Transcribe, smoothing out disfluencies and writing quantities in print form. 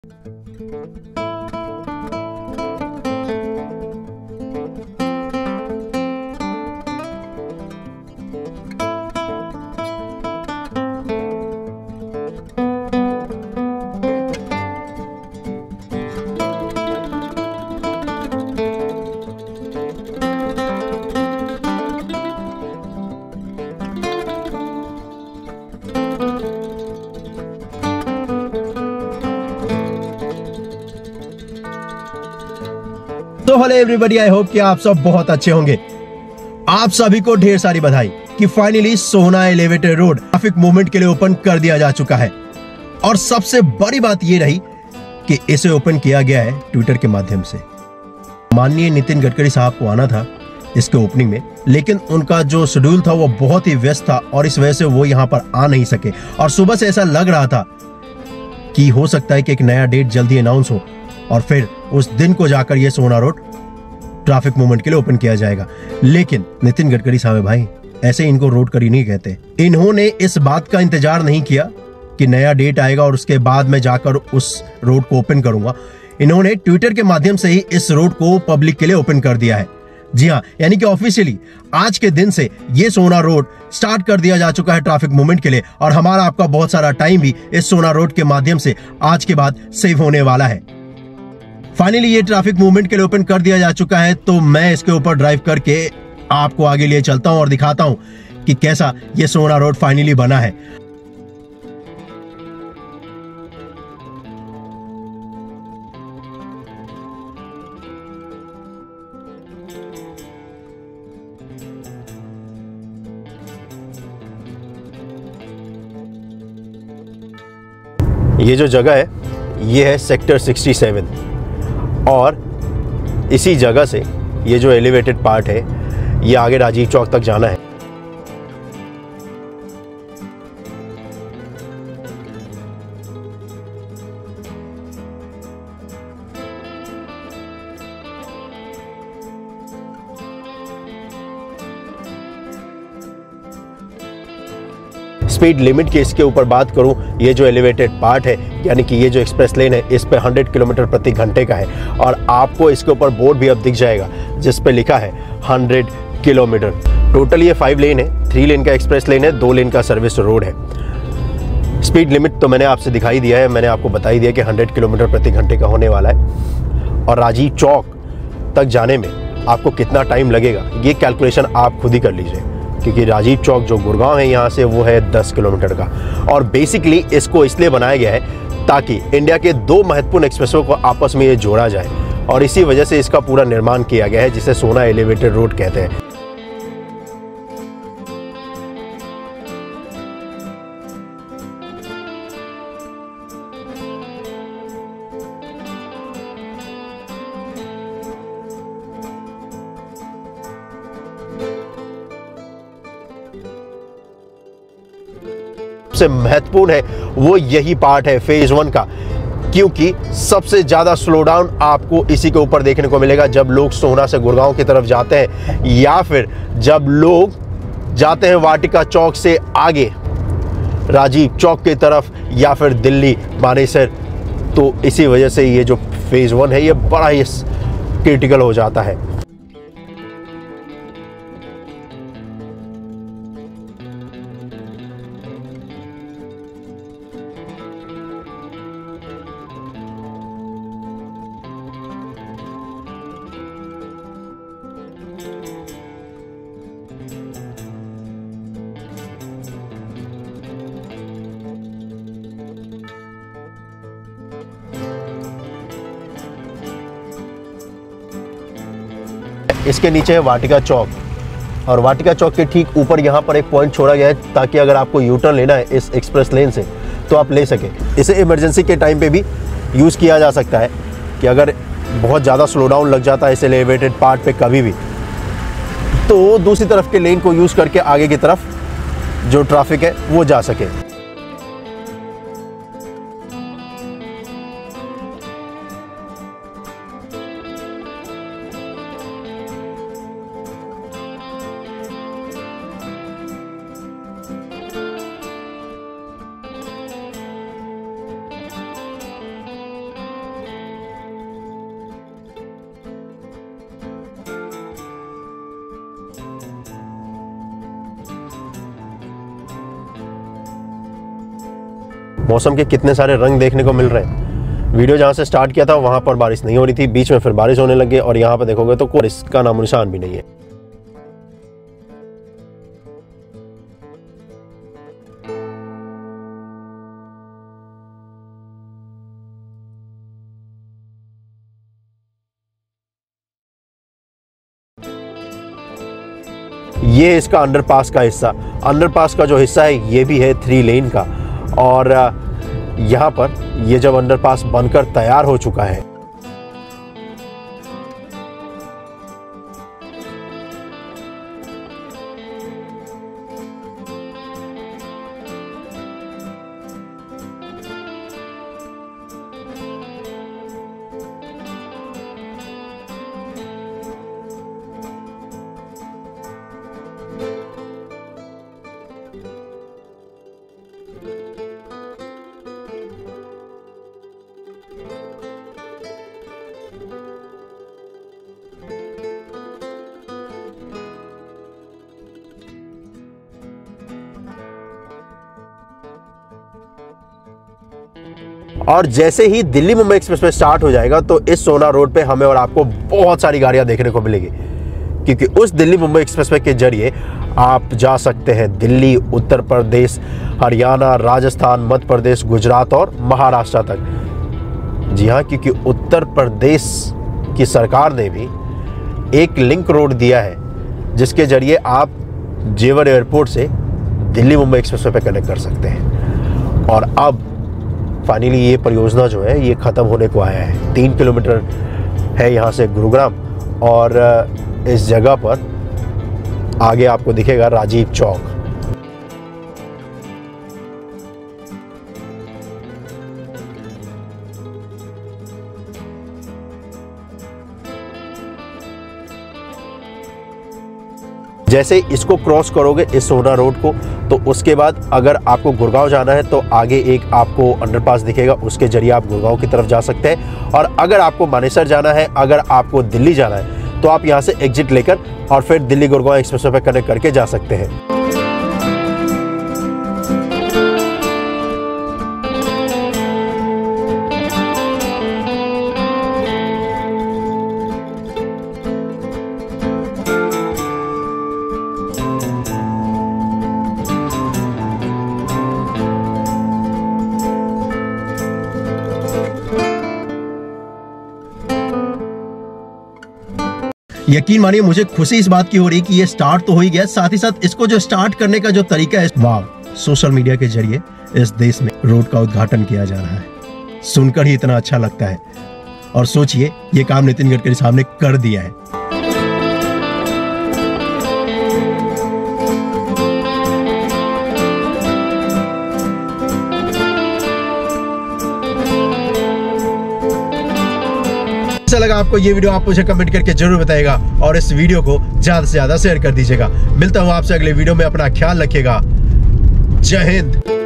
तो hello everybody, I hope कि आप सब बहुत अच्छे होंगे। आप सभी को ढेर सारी बधाई कि finally Sohna elevated road traffic movement के लिए ओपन कर दिया जा चुका है। और सबसे बड़ी बात यह रही कि इसे ओपन किया गया है ट्विटर के माध्यम से। माननीय नितिन गडकरी साहब को आना था इसके ओपनिंग में, लेकिन उनका जो शेड्यूल था वो बहुत ही व्यस्त था और इस वजह से वो यहां पर आ नहीं सके। और सुबह से ऐसा लग रहा था कि हो सकता है कि एक नया डेट जल्दी अनाउंस हो और फिर उस दिन को जाकर ये सोहना रोड ट्रैफिक मूवमेंट के लिए ओपन किया जाएगा। लेकिन नितिन गडकरी साहब भाई, ऐसे इनको रोड करी नहीं कहते। इन्होंने इस बात का इंतजार नहीं किया कि नया डेट आएगा और उसके बाद मैं जाकर उस रोड को ओपन करूंगा। इन्होंने ट्विटर के माध्यम से ही इस रोड को पब्लिक के लिए ओपन कर दिया है। जी हाँ, यानी कि ऑफिशियली आज के दिन से ये सोहना रोड स्टार्ट कर दिया जा चुका है ट्रैफिक मूवमेंट के लिए। और हमारा आपका बहुत सारा टाइम भी इस सोहना रोड के माध्यम से आज के बाद सेव होने वाला है। फाइनली ये ट्रैफिक मूवमेंट के लिए ओपन कर दिया जा चुका है, तो मैं इसके ऊपर ड्राइव करके आपको आगे लिए चलता हूं और दिखाता हूं कि कैसा ये सोहना रोड फाइनली बना है। ये जो जगह है ये है सेक्टर 67 और इसी जगह से ये जो एलिवेटेड पार्ट है ये आगे राजीव चौक तक जाना है। स्पीड लिमिट की इसके ऊपर बात करूं, ये जो एलिवेटेड पार्ट है यानी कि ये जो एक्सप्रेस लेन है इस पे 100 किलोमीटर प्रति घंटे का है। और आपको इसके ऊपर बोर्ड भी अब दिख जाएगा जिस पे लिखा है 100 किलोमीटर। टोटल ये 5 लेन है, 3 लेन का एक्सप्रेस लेन है, 2 लेन का सर्विस रोड है। स्पीड लिमिट तो मैंने आपसे दिखाई दिया है, मैंने आपको बता ही दिया कि 100 किलोमीटर प्रति घंटे का होने वाला है। और राजीव चौक तक जाने में आपको कितना टाइम लगेगा ये कैलकुलेशन आप खुद ही कर लीजिए, क्योंकि राजीव चौक जो गुड़गांव है यहाँ से वो है 10 किलोमीटर का। और बेसिकली इसको इसलिए बनाया गया है ताकि इंडिया के 2 महत्वपूर्ण एक्सप्रेसवे को आपस में ये जोड़ा जाए और इसी वजह से इसका पूरा निर्माण किया गया है, जिसे सोहना एलिवेटेड रोड कहते हैं। सबसे महत्वपूर्ण है वो यही पार्ट है फेज 1 का, क्योंकि सबसे ज्यादा स्लो डाउन आपको इसी के ऊपर देखने को मिलेगा जब लोग सोहना से गुड़गांव की तरफ जाते हैं या फिर जब लोग जाते हैं वाटिका चौक से आगे राजीव चौक की तरफ या फिर दिल्ली मानेसर। तो इसी वजह से ये जो फेज 1 है ये बड़ा ही क्रिटिकल हो जाता है। इसके नीचे है वाटिका चौक और वाटिका चौक के ठीक ऊपर यहाँ पर एक पॉइंट छोड़ा गया है ताकि अगर आपको यू टर्न लेना है इस एक्सप्रेस लेन से तो आप ले सके। इसे इमरजेंसी के टाइम पे भी यूज़ किया जा सकता है कि अगर बहुत ज़्यादा स्लो डाउन लग जाता है इस एलिवेटेड पार्ट पे कभी भी, तो दूसरी तरफ के लेन को यूज़ करके आगे की तरफ जो ट्रैफिक है वो जा सके। मौसम के कितने सारे रंग देखने को मिल रहे हैं। वीडियो जहाँ से स्टार्ट किया था वहाँ पर बारिश नहीं हो रही थी, बीच में फिर बारिश होने लगी और यहाँ पर देखोगे तो कोई इसका नामो निशान भी नहीं है। ये इसका अंडरपास का हिस्सा, अंडरपास का जो हिस्सा है ये भी है 3 लेन का। और यहाँ पर ये जब अंडरपास बनकर तैयार हो चुका है और जैसे ही Delhi Mumbai expressway start हो जाएगा तो इस सोहना रोड पे हमें और आपको बहुत सारी गाड़ियां देखने को मिलेगी, क्योंकि उस दिल्ली मुंबई एक्सप्रेस वे के जरिए आप जा सकते हैं दिल्ली, उत्तर प्रदेश, हरियाणा, राजस्थान, मध्य प्रदेश, गुजरात और महाराष्ट्र तक। जी हाँ, क्योंकि उत्तर प्रदेश की सरकार ने भी एक लिंक रोड दिया है जिसके जरिए आप जेवर एयरपोर्ट से दिल्ली मुंबई एक्सप्रेस वे पे कनेक्ट कर सकते हैं। और अब फाइनली ये परियोजना जो है ये ख़त्म होने को आया है। 3 किलोमीटर है यहाँ से गुरुग्राम और इस जगह पर आगे आपको दिखेगा राजीव चौक। जैसे इसको क्रॉस करोगे इस सोहना रोड को, तो उसके बाद अगर आपको गुड़गांव जाना है तो आगे एक आपको अंडरपास दिखेगा, उसके जरिए आप गुड़गांव की तरफ जा सकते हैं। और अगर आपको मानेसर जाना है, अगर आपको दिल्ली जाना है, तो आप यहाँ से एग्जिट लेकर और फिर दिल्ली गुड़गांव एक्सप्रेस वे पे कनेक्ट करके जा सकते हैं। यकीन मानिए मुझे खुशी इस बात की हो रही कि ये स्टार्ट तो हो ही गया, साथ ही साथ इसको जो स्टार्ट करने का जो तरीका है, वाह, सोशल मीडिया के जरिए इस देश में रोड का उद्घाटन किया जा रहा है। सुनकर ही इतना अच्छा लगता है। और सोचिए ये काम नितिन गडकरी साहब ने कर दिया है। कैसा लगा आपको ये वीडियो, आप मुझे कमेंट करके जरूर बताइएगा और इस वीडियो को ज्यादा से ज्यादा शेयर कर दीजिएगा। मिलता हूं आपसे अगले वीडियो में, अपना ख्याल रखिएगा। जय हिंद।